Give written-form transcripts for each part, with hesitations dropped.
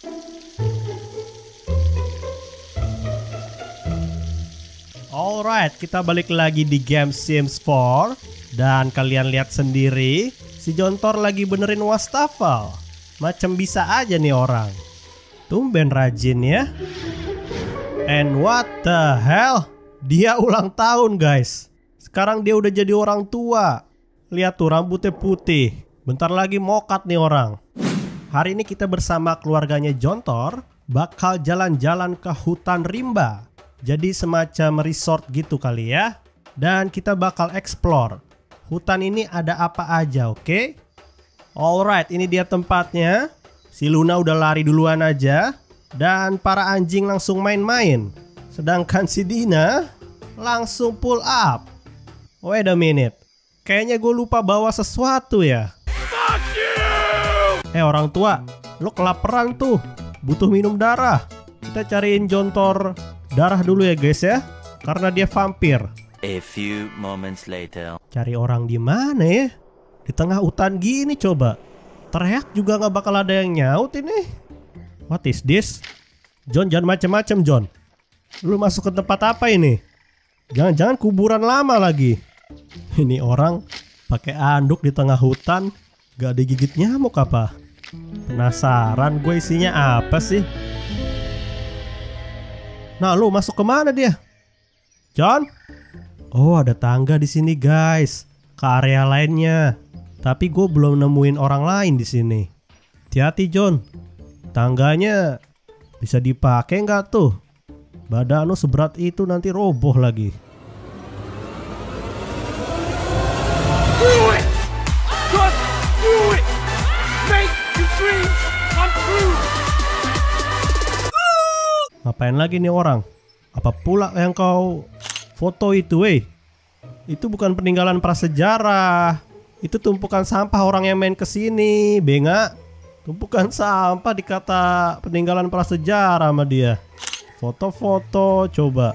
Alright, kita balik lagi di game Sims 4. Dan kalian lihat sendiri, si Jontor lagi benerin wastafel. Macam bisa aja nih orang. Tumben rajin ya. And what the hell? Dia ulang tahun guys. Sekarang dia udah jadi orang tua. Lihat tuh rambutnya putih. Bentar lagi mokat nih orang. Hari ini kita bersama keluarganya Jontor bakal jalan-jalan ke hutan rimba. Jadi semacam resort gitu kali ya. Dan kita bakal explore. Hutan ini ada apa aja, oke? Alright, ini dia tempatnya. Si Luna udah lari duluan aja. Dan para anjing langsung main-main. Sedangkan si Dina langsung pull up. Wait a minute. Kayaknya gue lupa bawa sesuatu ya. Orang tua, lo kelaparan tuh. Butuh minum darah. Kita cariin Jontor darah dulu ya guys ya, karena dia vampir. A few moments later. Cari orang di mana ya? Di tengah hutan gini coba. Teriak juga nggak bakal ada yang nyaut ini. What is this? John, jangan macem-macem John. Lu masuk ke tempat apa ini? Jangan-jangan kuburan lama lagi. Ini orang pakai anduk di tengah hutan, gak digigit nyamuk apa? Penasaran gue isinya apa sih? Nah, lu masuk kemana dia? John? Oh, ada tangga di sini guys, ke area lainnya. Tapi gue belum nemuin orang lain di sini. Hati-hati John. Tangganya bisa dipakai nggak tuh? Badan lu seberat itu nanti roboh lagi. Do it! Just do it! Make your dreams come true! Ngapain lagi nih orang? Apa pula yang kau foto itu Itu bukan peninggalan prasejarah. Itu tumpukan sampah orang yang main kesini, benga. Tumpukan sampah dikata peninggalan prasejarah sama dia. Foto-foto coba.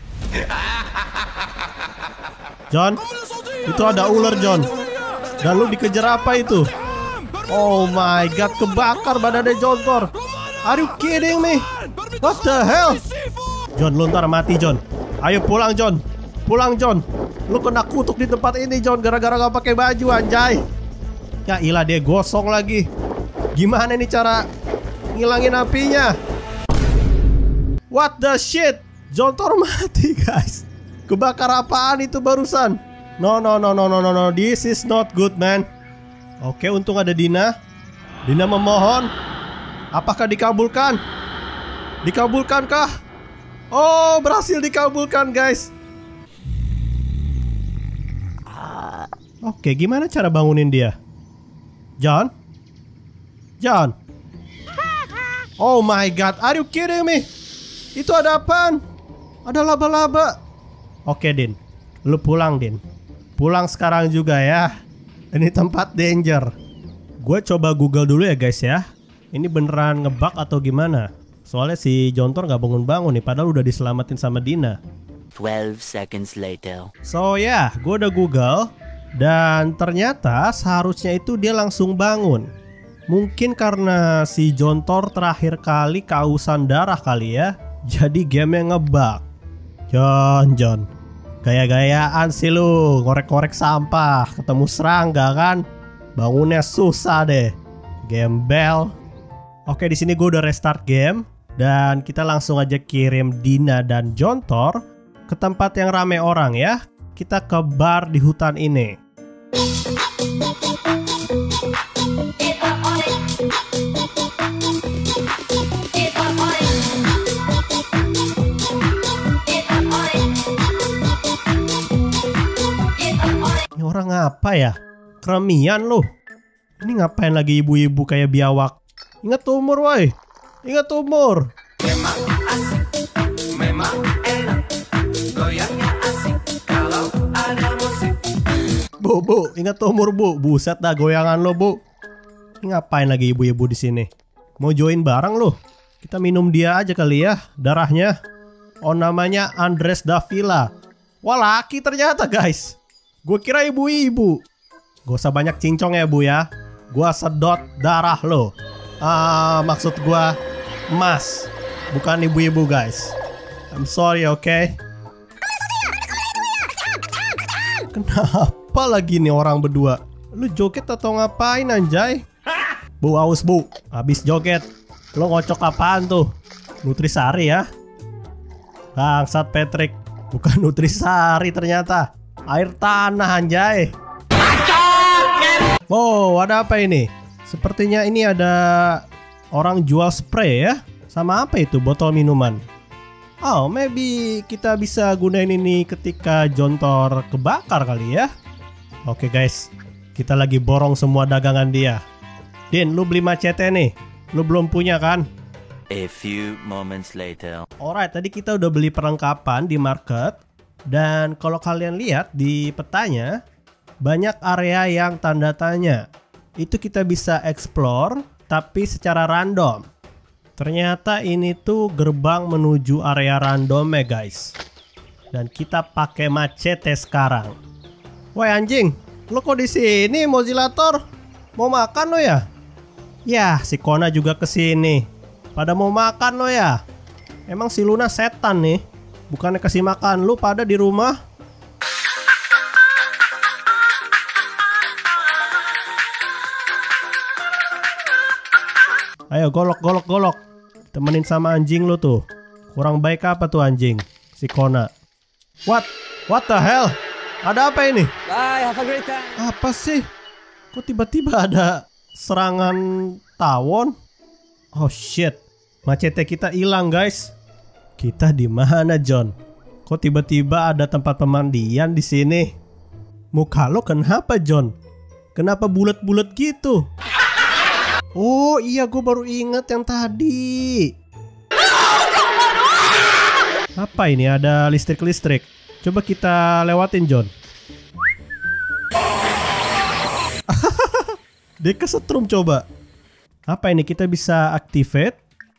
John, itu ada ular John. Dan lu dikejar apa itu? Oh my god, kebakar badannya Jontor. Are you kidding me? What the hell? John, lu ntar mati John. Ayo pulang John. Pulang John. Lu kena kutuk di tempat ini John, gara-gara gak pakai baju anjay. Ya ilah, dia gosong lagi. Gimana nih cara ngilangin apinya? What the shit? Jontor mati guys. Kebakar apaan itu barusan? No. This is not good man. Oke, untung ada Dina. Dina memohon. Apakah dikabulkan? Dikabulkankah? Oh, berhasil dikabulkan guys. Oke, gimana cara bangunin dia? John? John? Oh my god, are you kidding me? Itu ada apaan? Ada laba-laba. Oke Din, lu pulang Din. Pulang sekarang juga ya. Ini tempat danger. Gue coba Google dulu ya guys ya. Ini beneran ngebug atau gimana? Soalnya si Jontor gak bangun-bangun nih, padahal udah diselamatin sama Dina. 12 seconds later. So ya, gue udah Google. Dan ternyata seharusnya itu dia langsung bangun. Mungkin karena si Jontor terakhir kali kehausan darah kali ya. Jadi gamenya ngebug. John, gaya-gayaan sih lu, ngorek-ngorek sampah, ketemu serangga kan? Bangunnya susah deh. Gembel. Oke, di sini gue udah restart game dan kita langsung aja kirim Dina dan Jontor ke tempat yang rame orang ya. Kita ke bar di hutan ini. Ini orang apa ya? Kremian loh. Ini ngapain lagi ibu-ibu kayak biawak? Ingat umur woi. Ingat umur. Memang asik, memang enak. Goyangnya asik kalau ada musik. Bu, ingat umur bu. Buset dah goyangan lo bu. Ini ngapain lagi ibu-ibu di sini? Mau join bareng lo? Kita minum dia aja kali ya, darahnya. Oh, namanya Andres Davila. Wah, laki ternyata guys. Gue kira ibu-ibu. Gak usah banyak cincong ya bu ya. Gua sedot darah lo. Maksud gua Emas, bukan ibu-ibu guys. I'm sorry, oke? Kenapa lagi nih orang berdua? Lu joget atau ngapain anjay? Bu, aus bu, habis joget. Lo ngocok apaan tuh? Nutrisari ya? Bangsat Patrick, bukan Nutrisari ternyata. Air tanah anjay. Wow, ada apa ini? Sepertinya ini ada orang jual spray ya. Sama apa itu? Botol minuman. Oh, maybe kita bisa gunain ini ketika Jontor kebakar kali ya. Oke guys, kita lagi borong semua dagangan dia. Din, lu beli macete nih. Lu belum punya kan? A few moments later. Alright, tadi kita udah beli perlengkapan di market. Dan kalau kalian lihat di petanya, banyak area yang tanda tanya. Itu kita bisa explore, tapi secara random. Ternyata ini tuh gerbang menuju area random ya guys. Dan kita pakai macete sekarang. Woi anjing, lo kok di sini Mozilator? Mau makan lo ya? Ya, si Kona juga kesini. Pada mau makan lo ya? Emang si Luna setan nih. Bukannya kasih makan lu pada di rumah. Ayo golok golok golok. Temenin sama anjing lu tuh. Kurang baik apa tuh anjing? Si Kona. What the hell? Ada apa ini? Bye, have a great time. Apa sih? Kok tiba-tiba ada serangan tawon? Oh shit. Macete kita hilang guys. Kita di mana John? Kok tiba-tiba ada tempat pemandian di sini? Muka lo kenapa John? Kenapa bulat-bulat gitu? Oh iya, gue baru inget yang tadi. Apa ini? Ada listrik-listrik. Coba kita lewatin John. Dia kesetrum coba. Apa ini? Kita bisa activate.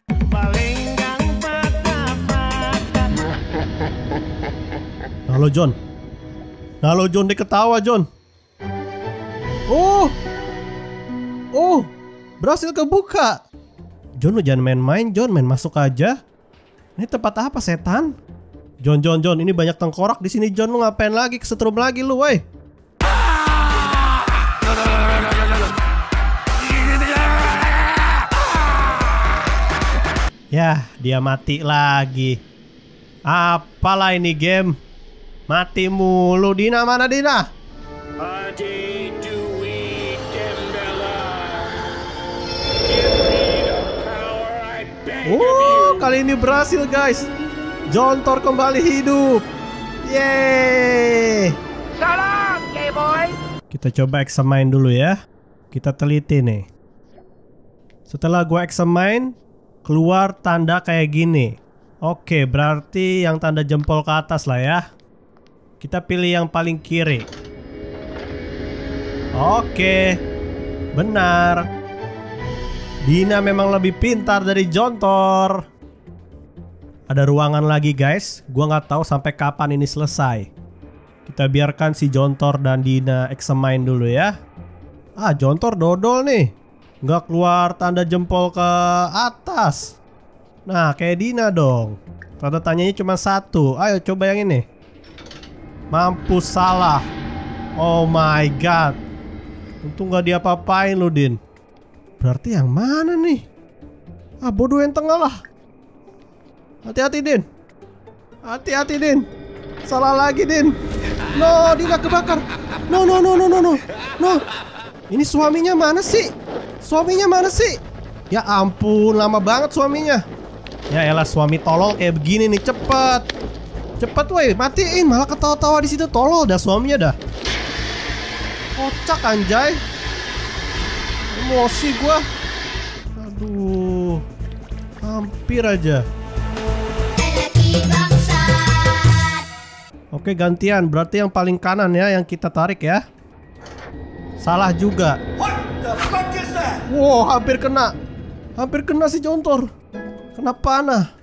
Halo John. Halo John, dia ketawa John. Oh, berhasil kebuka. John, lu jangan main-main John, main masuk aja. Ini tempat apa setan? John, ini banyak tengkorak di sini John, lu ngapain lagi? Kesetrum lagi lu, woi. Yah, dia mati lagi. Apalah ini game? Mati mulu. Dina mana Dina? Adi Dewey Dembella. Give me the power, I beg of you. Kali ini berhasil guys. Jontor kembali hidup. Yeay. Salam, gay boy. Kita coba examine dulu ya. Kita teliti nih. Setelah gua examine, keluar tanda kayak gini. Oke, berarti yang tanda jempol ke atas lah ya. Kita pilih yang paling kiri. Oke, benar. Dina memang lebih pintar dari Jontor. Ada ruangan lagi guys. Gua nggak tahu sampai kapan ini selesai. Kita biarkan si Jontor dan Dina examine dulu ya. Jontor dodol nih. Nggak keluar tanda jempol ke atas. Nah, kayak Dina dong. Tanda tanyanya cuma satu. Ayo coba yang ini. Mampus salah. Oh my god. Untung gak diapa-apain lu Din. Berarti yang mana nih? Bodoh yang tengah lah. Hati-hati Din. Hati-hati Din. Salah lagi Din. No, Dina kebakar. No. Ini suaminya mana sih? Suaminya mana sih? Ya ampun, lama banget suaminya. Ya elah, suami tolol kayak begini nih. Cepet woi, matiin. Malah ketawa-tawa di situ, tolol dah suaminya dah. Kocak anjay. Emosi gua. Aduh. Hampir aja. Oke, gantian. Berarti yang paling kanan ya, yang kita tarik ya. Salah juga. Wow, hampir kena. Hampir kena si Jontor. Kena panah.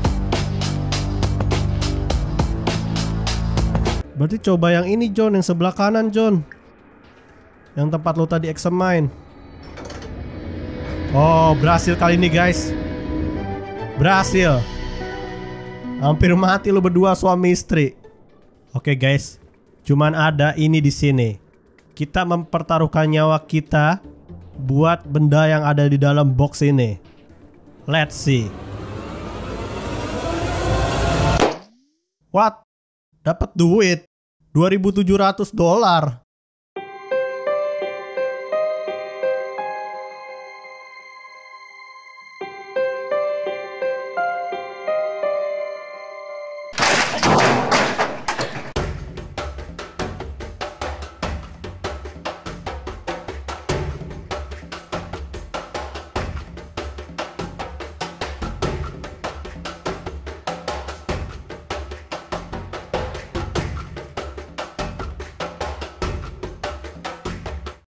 Berarti coba yang ini John, yang sebelah kanan John. Yang tempat lo tadi examine. Oh, berhasil kali ini guys. Berhasil. Hampir mati lu berdua suami istri. Oke guys, cuman ada ini di sini. Kita mempertaruhkan nyawa kita buat benda yang ada di dalam box ini. Let's see. What? Dapat duit $2.700.